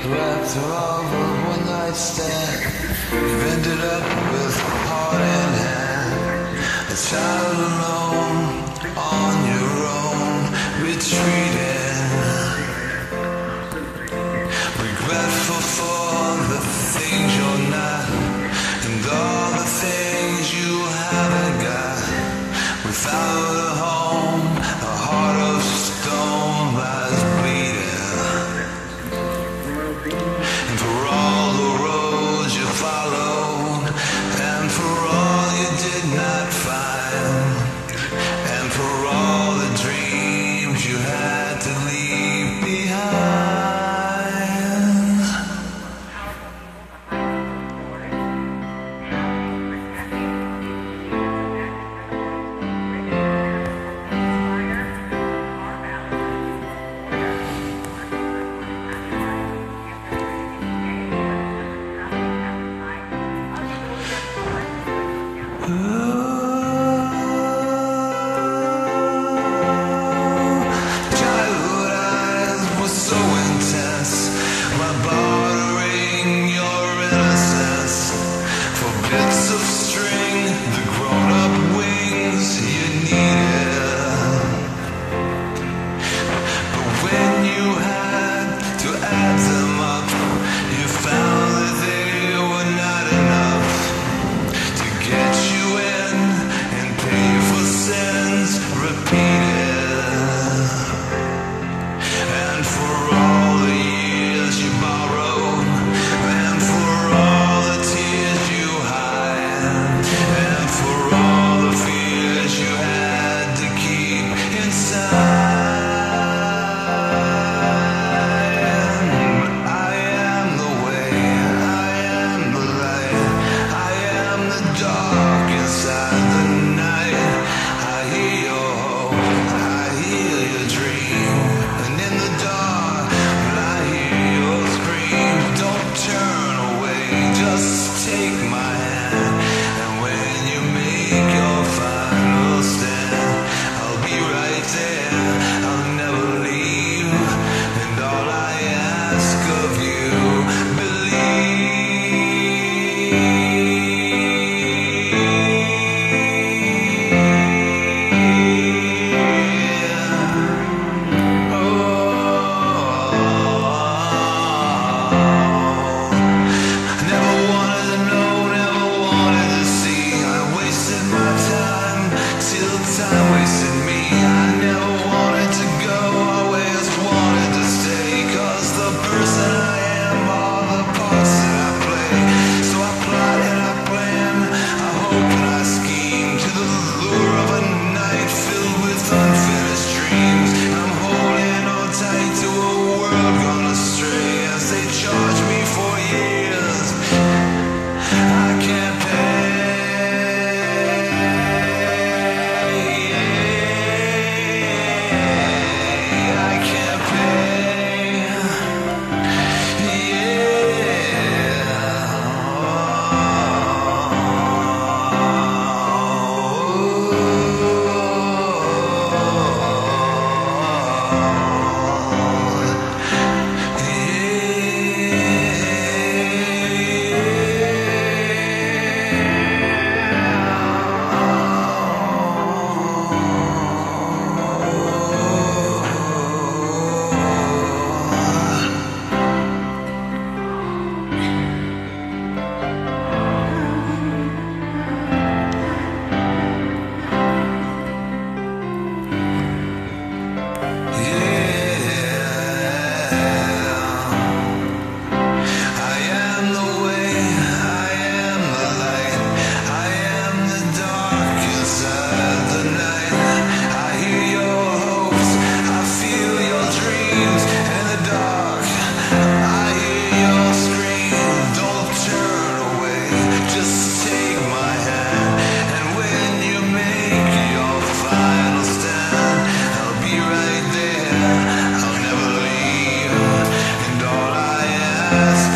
Wrapped around a one night stand, you've ended up with heart in hand. A child alone, on your own, retreating. Regretful for the things you're not, and all the things you haven't got. Without a home, a heart of stone lies bleeding. And for all the roads you followed, and for all you did not find, and for all the dreams you had to leave behind. Yes.